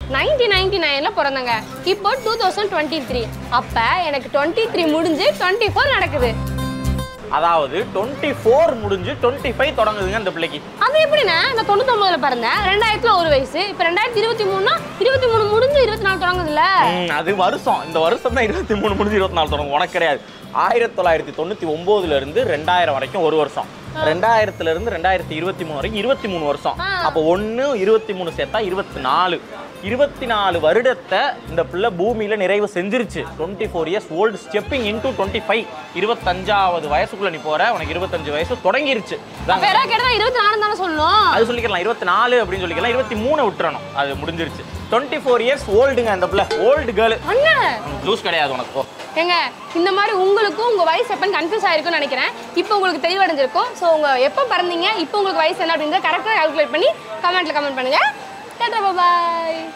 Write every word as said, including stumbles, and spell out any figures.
Nineteen ninety நைன்ல பிறந்தங்க. இப்போ two thousand twenty three. அப்ப எனக்கு டுவெண்ட்டி த்ரீ முடிஞ்சு டுவெண்ட்டி ஃபோர் நடக்குது. அதாவது டுவெண்ட்டி ஃபோர் முடிஞ்சு டுவெண்ட்டி ஃபைவ் தொடங்குதுங்க இந்த பிள்ளைக்கு. அது எப்படின்னா நான் தொண்ணூத்தி ஒன்பதுல பிறந்தேன், ரெண்டாயிரத்துல ஒரு வயசு, இப்ப ரெண்டாயிரத்தி இருபத்தி மூணுனா இருபத்தி மூணு முடிஞ்சு இருபத்தி நாலு தொடங்குதுல்ல. அது வருஷம், இந்த வருஷம் தான் இருபத்தி மூணு முடிஞ்சு இருபத்தி நாலு தொடங்கும். உனக்கு கிடையாது. ஆயிரத்தி தொள்ளாயிரத்தி தொண்ணூத்தி ஒன்பதுல இருந்து ரெண்டாயிரம் வரைக்கும் ஒரு வருஷம், ரெண்டாயிரத்துல இருந்து ரெண்டாயிரத்தி இருபத்தி மூணு வரைக்கும் இருபத்தி மூணு வருஷம். அப்போ ஒன்னு இருபத்தி மூணு சேர்த்தா இருபத்தி நாலு இருபத்தி நாலு வருடத்தை இந்த பிள்ளை பூமியில நிறைவு செஞ்சிருச்சு. Twenty four years old stepping into twenty five. இருபத்தஞ்சாவது வயசுக்குள்ள நீ போற, உனக்கு இருபத்தஞ்சு வயசு தொடங்கிருச்சு. இருபத்தி நாலு தானே சொல்லணும், அது சொல்லிக்கலாம். இருபத்தி நாலு அப்படின்னு சொல்லிக்கலாம். இருபத்தி மூணு விட்டுறணும், அது முடிஞ்சிருச்சு. டுவெண்ட்டி ஃபோர் இயர்ஸ் ஓல்டுங்க அந்த பிள்ளை, ஓல்டு கேர்ள். லூஸ் கிடையாது உனக்கு. ஏங்க இந்த மாதிரி உங்களுக்கும் உங்க வயசு எப்பன்னு கன்ஃபியூஸ் ஆயிருக்கும்னு நினைக்கிறேன். இப்போ உங்களுக்கு தெளிவடைஞ்சிருக்கும். ஸோ உங்க எப்போ பிறந்தீங்க, இப்போ உங்களுக்கு வயசு என்ன அப்படின்றத கரெக்டாக கால்குலேட் பண்ணி கமெண்ட்ல கமெண்ட் பண்ணுங்க. டாடா பாய்.